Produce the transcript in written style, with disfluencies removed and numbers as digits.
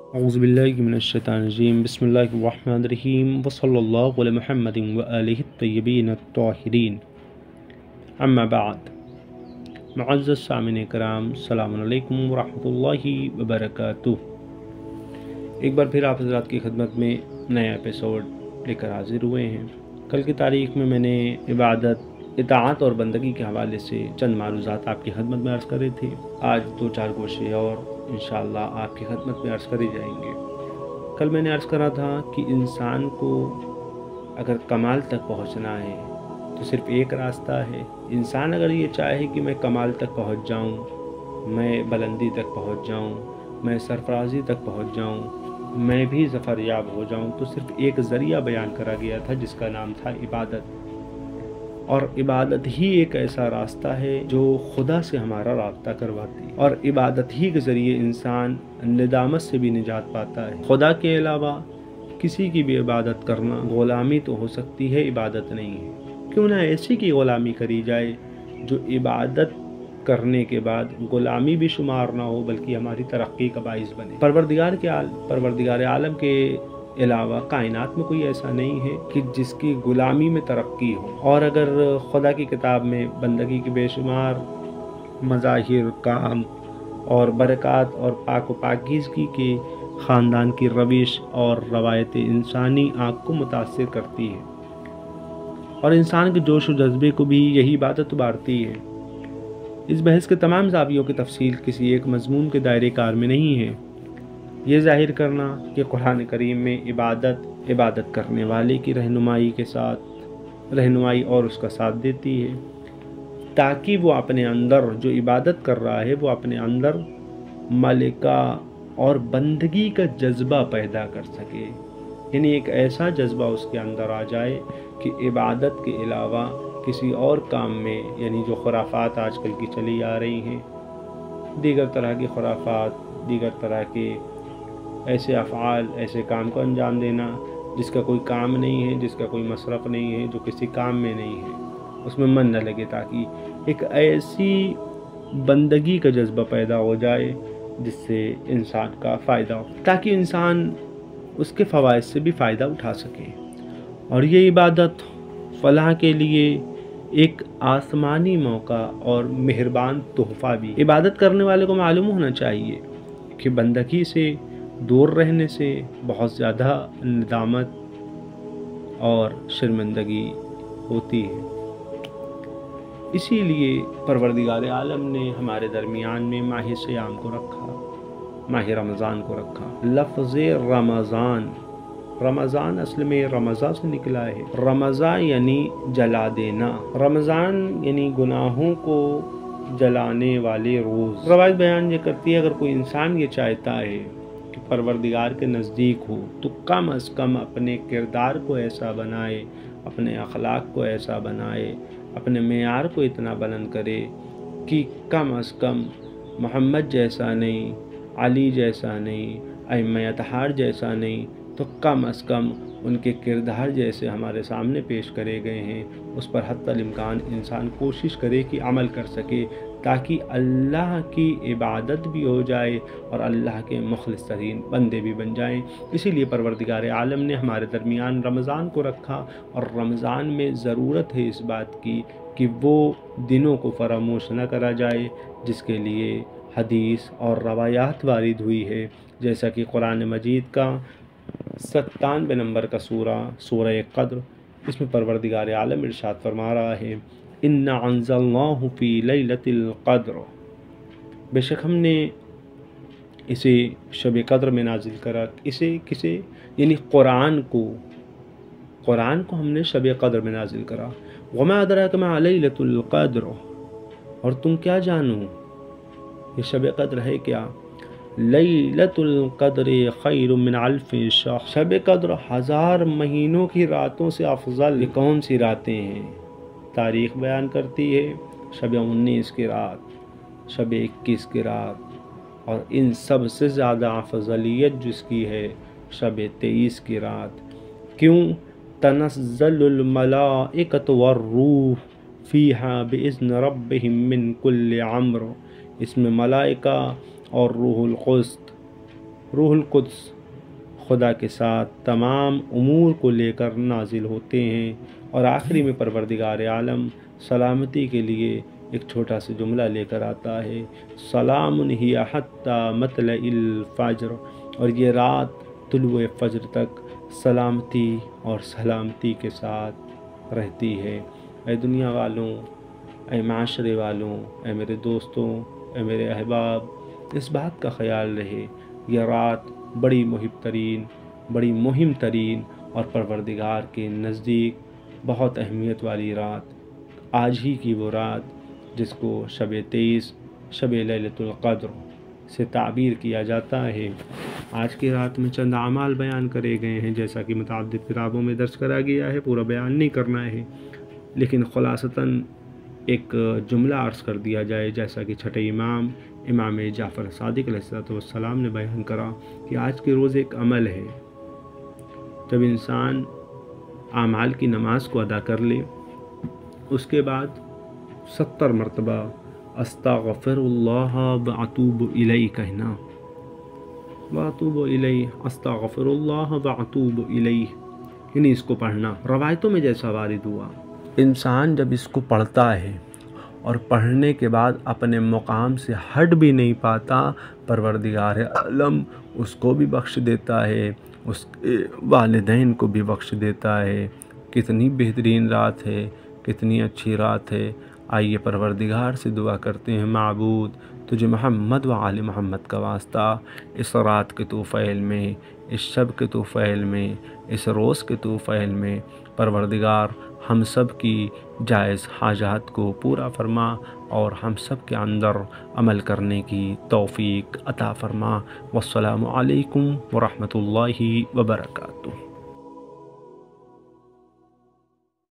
اعوذ باللہ من الشیطان الرجیم بسم اللہ الرحمن الرحیم وصلی اللہ علی محمد وآلہ الطیبین الطاہرین اما بعد۔ معزز سامعین کرام، السلام علیکم ورحمۃ اللہ وبرکاتہ۔ ایک بار پھر آپ حضرات کی خدمت میں نیا ایپیسوڈ لے کر حاضر ہوئے ہیں۔ کل کی تاریخ میں نے عبادت، اطاعت اور بندگی کے حوالے سے چند معروضات آپ کی خدمت میں عرض کر رہے تھے۔ آج 2-4 گوشے اور انشاءاللہ آپ کی خدمت میں عرض کرے جائیں گے۔ کل میں نے عرض کرا تھا کہ انسان کو اگر کمال تک پہنچنا ہے تو صرف ایک راستہ ہے۔ انسان اگر یہ چاہے کہ میں کمال تک پہنچ جاؤں، میں بلندی تک پہنچ جاؤں، میں سرفرازی تک پہنچ جاؤں، میں بھی ظفر یاب ہو جاؤں، تو صرف ایک ذریعہ بیان کرا گیا تھا جس کا نام تھا عبادت۔ اور عبادت ہی ایک ایسا راستہ ہے جو خدا سے ہمارا رابطہ کرواتی ہے، اور عبادت ہی کے ذریعے انسان ندامت سے بھی نجات پاتا ہے۔ خدا کے علاوہ کسی کی بھی عبادت کرنا غلامی تو ہو سکتی ہے، عبادت نہیں ہے۔ کیوں نہ ایسی کی غلامی کری جائے جو عبادت کرنے کے بعد غلامی بھی شمار نہ ہو بلکہ ہماری ترقی کا باعث بنے۔ پروردگار عالم کے علاوہ کائنات میں کوئی ایسا نہیں ہے کہ جس کی غلامی میں ترقی ہو۔ اور اگر خدا کی کتاب میں بندگی کے بے شمار مظاہر، کام اور برکات اور پاک و پاکیزگی کے خاندان کی روش اور روایت انسانی آنکھ کو متاثر کرتی ہے اور انسان کے جوش و جذبے کو بھی یہی عبادت ابھارتی ہے۔ اس بحث کے تمام زاویوں کی تفصیل کسی ایک مضمون کے دائرے کار میں نہیں ہے۔ یہ ظاہر کرنا کہ قرآن کریم میں عبادت کرنے والے کی رہنمائی اور اس کا ساتھ دیتی ہے، تاکہ وہ اپنے اندر جو عبادت کر رہا ہے وہ اپنے اندر ملکہ اور بندگی کا جذبہ پیدا کر سکے، یعنی ایک ایسا جذبہ اس کے اندر آ جائے کہ عبادت کے علاوہ کسی اور کام میں، یعنی جو خرافات آج کل کی چلی آ رہی ہیں، دیگر طرح کی خرافات، دیگر طرح کے ایسے افعال، ایسے کام کو انجام دینا جس کا کوئی کام نہیں ہے، جس کا کوئی مصرف نہیں ہے، جو کسی کام میں نہیں ہے، اس میں من نہ لگے، تاکہ ایک ایسی بندگی کا جذبہ پیدا ہو جائے جس سے انسان کا فائدہ ہو، تاکہ انسان اس کے فوائد سے بھی فائدہ اٹھا سکے۔ اور یہ عبادت فلاح کے لیے ایک آسمانی موقع اور مہربان تحفہ بھی۔ عبادت کرنے والے کو معلوم ہونا چاہیے کہ بندگی سے دور رہنے سے بہت زیادہ ندامت اور شرمندگی ہوتی ہے۔ اسی لیے پروردگار عالم نے ہمارے درمیان میں ماہ سیام کو رکھا، ماہ رمضان کو رکھا۔ لفظ رمضان اصل میں رمضان سے نکلا ہے۔ رمضان یعنی جلا دینا، رمضان یعنی گناہوں کو جلانے والے روز۔ روایت بیان یہ کرتی ہے اگر کوئی انسان یہ چاہتا ہے کہ پروردگار کے نزدیک ہو تو کم از کم اپنے کردار کو ایسا بنائے، اپنے اخلاق کو ایسا بنائے، اپنے معیار کو اتنا بلند کرے کہ کم از کم محمد جیسا نہیں، علی جیسا نہیں، ائمہ اطہار جیسا نہیں، تو کم از کم ان کے کردار جیسے ہمارے سامنے پیش کرے گئے ہیں اس پر حتی الامکان انسان کوشش کرے کہ عمل کر سکے، تاکہ اللہ کی عبادت بھی ہو جائے اور اللہ کے مخلص ترین بندے بھی بن جائیں۔ اسی لیے پروردگار عالم نے ہمارے درمیان رمضان کو رکھا، اور رمضان میں ضرورت ہے اس بات کی کہ وہ دنوں کو فراموش نہ کرا جائے جس کے لیے حدیث اور روایات وارد ہوئی ہے، جیسا کہ قرآن مجید کا 97 نمبر کا سورہ قدر، اس میں پروردگار عالم ارشاد فرما رہا ہے اِنَّا أَنزَلْنَاهُ فِي لَيْلَةِ الْقَدْرِ، بے شک ہم نے اسے شب قدر میں نازل کرا۔ کسے یعنی قرآن کو ہم نے شب قدر میں نازل کرا۔ وَمَا أَدْرَاكَ مَا لَيْلَةُ الْقَدْرِ، اور تم کیا جانو یہ شب قدر ہے کیا؟ لیلۃ القدر خیر من الف شہر، شب قدر 1000 مہینوں کی راتوں سے افضل۔ یہ کون سی راتیں ہیں؟ تاریخ بیان کرتی ہے شب 19 کی رات، شب 21 کی رات، اور ان سب سے زیادہ افضلیت جس کی ہے شب 23 کی رات۔ کیوں؟ تنزل الملائکۃ والروح فیہا باذن ربہم من کل امر، اس میں ملائکہ اور روح القدس روح القدس خدا کے ساتھ تمام امور کو لے کر نازل ہوتے ہیں، اور آخری میں پروردگار عالم سلامتی کے لیے ایک چھوٹا سا جملہ لے کر آتا ہے، سلام ہی حتی مطلع الفجر، اور یہ رات طلوع فجر تک سلامتی اور سلامتی کے ساتھ رہتی ہے۔ اے دنیا والوں، اے معاشرے والوں، اے میرے دوستوں، اے میرے احباب، اس بات کا خیال رہے، یہ رات بڑی محب ترین، بڑی مہم ترین اور پروردگار کے نزدیک بہت اہمیت والی رات، آج ہی کی وہ رات جس کو شب 23، شب لیلۃ القدر سے تعبیر کیا جاتا ہے۔ آج کی رات میں چند اعمال بیان کرے گئے ہیں، جیسا کہ متعدد کتابوں میں درج کرا گیا ہے، پورا بیان نہیں کرنا ہے، لیکن خلاصتاً ایک جملہ عرض کر دیا جائے، جیسا کہ چھٹے امام جعفر صادق علیہ السلام نے بیان کرا کہ آج کے روز ایک عمل ہے، جب انسان اعمال کی نماز کو ادا کر لے، اس کے بعد 70 مرتبہ استغفر اللہ واتوب الیہ کہنا، واتوب الیہ، استغفر اللہ واتوب الیہ، یعنی اس کو پڑھنا روایتوں میں جیسا وارد ہوا۔ انسان جب اس کو پڑھتا ہے اور پڑھنے کے بعد اپنے مقام سے ہٹ بھی نہیں پاتا، پروردگار عالم اس کو بھی بخش دیتا ہے، اس کے والدین کو بھی بخش دیتا ہے۔ کتنی بہترین رات ہے، کتنی اچھی رات ہے۔ آئیے پروردگار سے دعا کرتے ہیں، معبود تجھے محمد و آل محمد کا واسطہ، اس رات کے طوفیل میں، اس شب کے طوفیل میں، اس روز کے طوفیل میں پروردگار ہم سب کی جائز حاجات کو پورا فرما، اور ہم سب کے اندر عمل کرنے کی توفیق عطا فرما۔ والسلام علیکم ورحمۃ اللہ وبرکاتہ۔